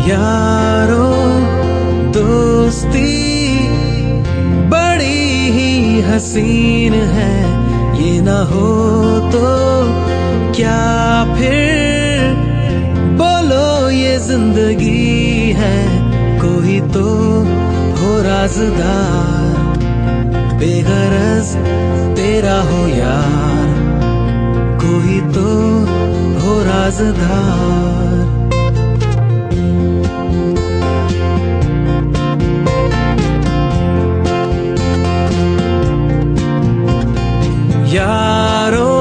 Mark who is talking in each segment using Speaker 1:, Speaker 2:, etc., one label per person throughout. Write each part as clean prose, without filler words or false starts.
Speaker 1: यारो दोस्ती बड़ी ही हसीन है, ये ना हो तो क्या फिर बोलो ये जिंदगी है। कोई तो हो राज़दार, बेगरज तेरा हो यार, कोई तो हो राज़दार। यारो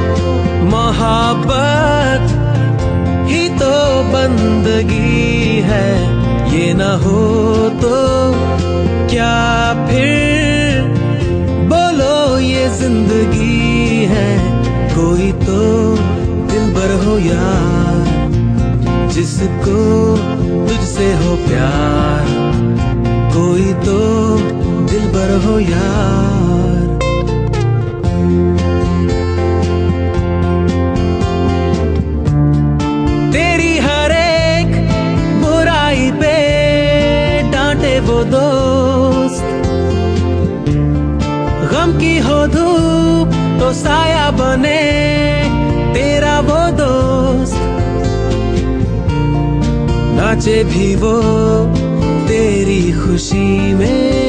Speaker 1: मोहब्बत ही तो बंदगी है, ये ना हो तो क्या फिर बोलो ये जिंदगी है। कोई तो दिलबर हो यार, जिसको तुझसे हो प्यार, कोई तो दिलबर हो यार। तेरी हर एक बुराई पे डांटे वो दोस्त, गम की हो धूप तो साया बने तेरा वो दोस्त। नाचे भी वो तेरी खुशी में,